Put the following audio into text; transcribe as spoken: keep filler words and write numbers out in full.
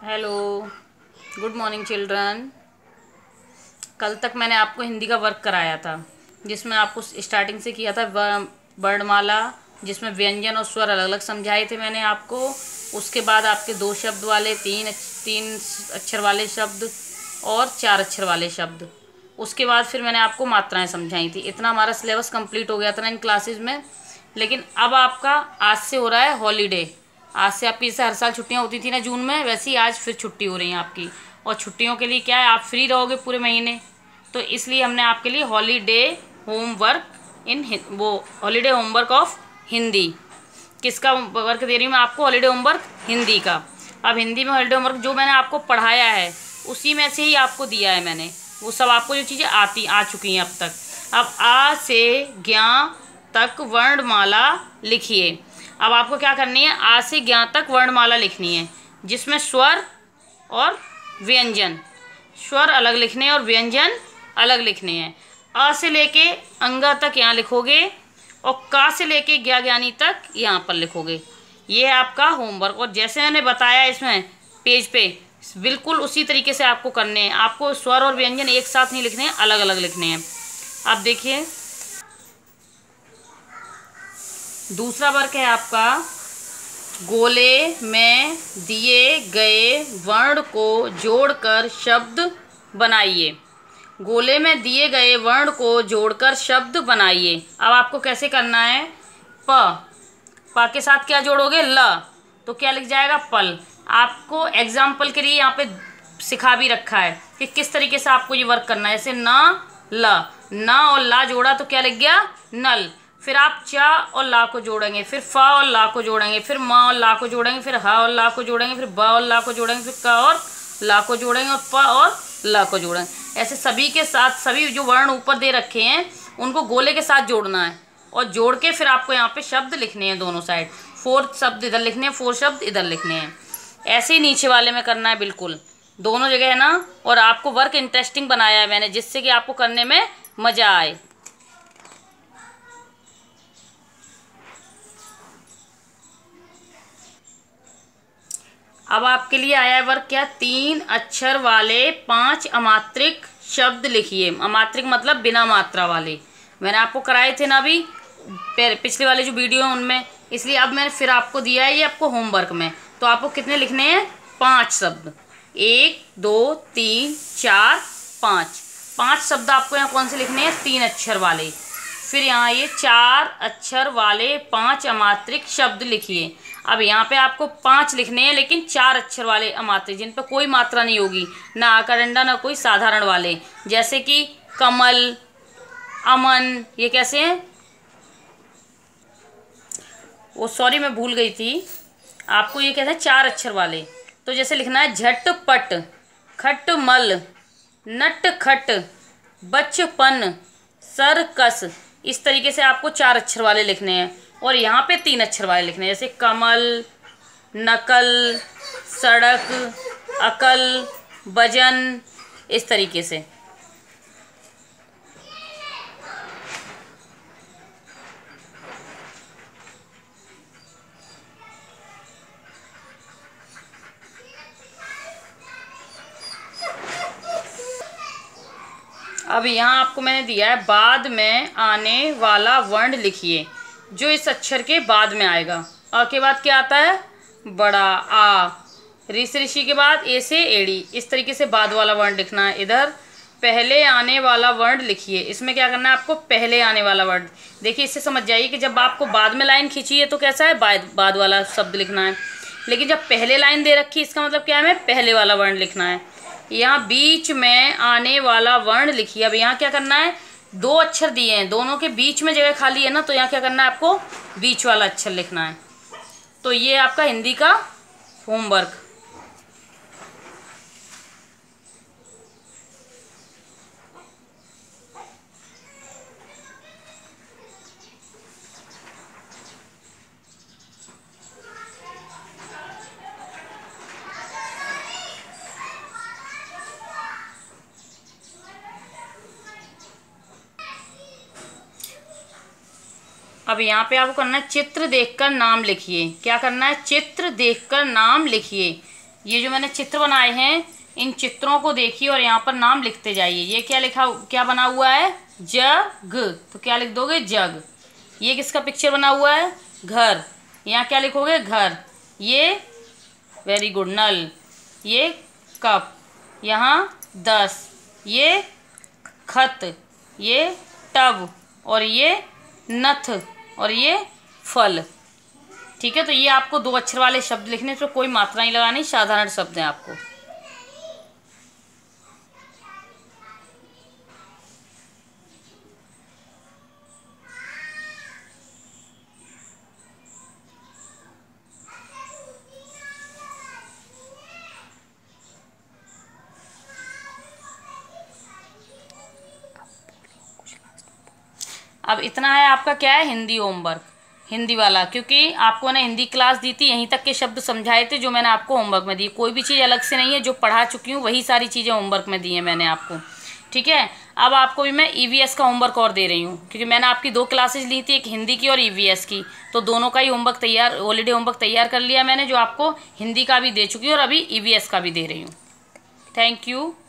Hello, good morning children. कल तक मैंने आपको हिंदी का वर्क कराया था, जिसमें आपको स्टार्टिंग से किया था व- वर्णमाला, जिसमें व्यंजन और स्वर अलग अलग समझाए थे मैंने आपको। उसके बाद आपके दो शब्द वाले, तीन तीन अक्षर वाले शब्द और चार अक्षर वाले शब्द। उसके बाद फिर मैंने आपको मात्राएं समझाई थी। इतना हमारा सिलेबस कंप्लीट हो गया था ना इन क्लासेस में। लेकिन अब आपका आज से हो रहा है हॉलीडे। आज से आपकी जैसे हर साल छुट्टियां होती थी ना जून में, वैसे ही आज फिर छुट्टी हो रही है आपकी। और छुट्टियों के लिए क्या है, आप फ्री रहोगे पूरे महीने, तो इसलिए हमने आपके लिए हॉलीडे होमवर्क इन वो हॉलीडे होमवर्क ऑफ हिंदी। किसका वर्क दे रही हूँ मैं आपको? हॉलीडे होमवर्क हिंदी का। अब हिंदी में हॉलीडे होमवर्क जो मैंने आपको पढ़ाया है उसी में से ही आपको दिया है मैंने। वो सब आपको जो चीज़ें आती आ चुकी हैं अब तक। अब आ से ज्ञ तक वर्णमाला लिखिए। अब आपको क्या करनी है? आ से ज्ञ तक वर्णमाला लिखनी है, जिसमें स्वर और व्यंजन, स्वर अलग लिखने हैं और व्यंजन अलग लिखने हैं। अ से लेके अंगा तक यहाँ लिखोगे और का से लेके ज्ञा ज्ञानी तक यहाँ पर लिखोगे। ये है आपका होमवर्क। और जैसे मैंने बताया इसमें पेज पे, बिल्कुल उसी तरीके से आपको करने हैं। आपको स्वर और व्यंजन एक साथ नहीं लिखने हैं, अलग अलग लिखने हैं। अब देखिए, दूसरा वर्क है आपका, गोले में दिए गए वर्ण को जोड़कर शब्द बनाइए। गोले में दिए गए वर्ण को जोड़कर शब्द बनाइए। अब आपको कैसे करना है? प प के साथ क्या जोड़ोगे? ल, तो क्या लिख जाएगा? पल। आपको एग्जाम्पल के लिए यहाँ पे सिखा भी रखा है कि किस तरीके से आपको ये वर्क करना है। जैसे न ल, न और ला जोड़ा तो क्या लिख गया? नल। फिर आप चा और ला को जोड़ेंगे, फिर फ और ला को जोड़ेंगे, फिर म और ला को जोड़ेंगे, फिर ह और ला को जोड़ेंगे, फिर ब और ला को जोड़ेंगे, फिर क और ला को जोड़ेंगे और प और ला को जोड़ेंगे। ऐसे सभी के साथ सभी जो वर्ण ऊपर दे रखे हैं उनको गोले के साथ जोड़ना है और जोड़ के फिर आपको यहाँ पे शब्द लिखने हैं दोनों साइड। फोर शब्द इधर लिखने हैं, फोर शब्द इधर लिखने हैं। ऐसे ही नीचे वाले में करना है, बिल्कुल दोनों जगह है ना। और आपको वर्क इंटरेस्टिंग बनाया है मैंने, जिससे कि आपको करने में मज़ा आए। अब आपके लिए आया है वर्क क्या? तीन अक्षर वाले पांच अमात्रिक शब्द लिखिए। अमात्रिक मतलब बिना मात्रा वाले। मैंने आपको कराए थे ना अभी पिछले वाले जो वीडियो हैं उनमें, इसलिए अब मैंने फिर आपको दिया है ये आपको होमवर्क में। तो आपको कितने लिखने हैं? पांच शब्द। एक, दो, तीन, चार, पाँच। पांच शब्द आपको यहाँ कौन से लिखने हैं? तीन अक्षर वाले। फिर यहाँ ये चार अक्षर वाले पांच अमात्रिक शब्द लिखिए। अब यहाँ पे आपको पांच लिखने हैं, लेकिन चार अक्षर वाले अमात्रिक, जिन पर कोई मात्रा नहीं होगी, ना आकारंडा ना कोई साधारण वाले। जैसे कि कमल, अमन, ये कैसे हैं? वो सॉरी मैं भूल गई थी आपको, ये कहते हैं चार अक्षर वाले। तो जैसे लिखना है झटपट, खटमल, नटखट, बचपन, सरकस। इस तरीके से आपको चार अक्षर वाले लिखने हैं और यहाँ पे तीन अक्षर वाले लिखने हैं। जैसे कमल, नकल, सड़क, अकल, वजन, इस तरीके से। अब यहाँ आपको मैंने दिया है, बाद में आने वाला वर्ण लिखिए जो इस अक्षर के बाद में आएगा। अ के बाद क्या आता है? बड़ा आ। ऋषि ऋषि के बाद ए से एड़ी। इस तरीके से बाद वाला वर्ण लिखना है। इधर पहले आने वाला वर्ण लिखिए। इसमें क्या करना है आपको? पहले आने वाला वर्ण। देखिए, इससे समझ जाइए कि जब आपको बाद में लाइन खींची है तो कैसा है? बाद बाद वाला शब्द लिखना है। लेकिन जब पहले लाइन दे रखी है, इसका मतलब क्या है? पहले वाला वर्ण लिखना है। यहाँ बीच में आने वाला वर्ण लिखिए। अब यहाँ क्या करना है? दो अक्षर दिए हैं, दोनों के बीच में जगह खाली है ना, तो यहाँ क्या करना है आपको? बीच वाला अक्षर लिखना है। तो ये आपका हिंदी का होमवर्क। अब यहाँ पे आपको करना है, चित्र देखकर नाम लिखिए। क्या करना है? चित्र देखकर नाम लिखिए। ये जो मैंने चित्र बनाए हैं, इन चित्रों को देखिए और यहाँ पर नाम लिखते जाइए। ये क्या लिखा, क्या बना हुआ है, जग, तो क्या लिख दोगे, जग। ये किसका पिक्चर बना हुआ है, घर, यहाँ क्या लिखोगे, घर। ये वेरी गुड, नल। ये कप, यहाँ दस। ये खत, ये टब, और ये नथ, और ये फल। ठीक है, तो ये आपको दो अक्षर वाले शब्द लिखने, इसमें कोई मात्रा नहीं लगानी, साधारण शब्द हैं आपको। अब इतना है आपका, क्या है, हिंदी होमवर्क, हिंदी वाला, क्योंकि आपको ना हिंदी क्लास दी थी, यहीं तक के शब्द समझाए थे जो मैंने आपको होमवर्क में दी। कोई भी चीज़ अलग से नहीं है, जो पढ़ा चुकी हूँ वही सारी चीज़ें होमवर्क में दी हैं मैंने आपको। ठीक है, अब आपको भी मैं ई वी एस का होमवर्क और दे रही हूँ, क्योंकि मैंने आपकी दो क्लासेज ली थी, एक हिंदी की और ई वी एस की, तो दोनों का ही होमवर्क तैयार, हॉलीडे होमवर्क तैयार कर लिया मैंने, जो आपको हिंदी का भी दे चुकी हूँ और अभी ई वी एस का भी दे रही हूँ। Thank you.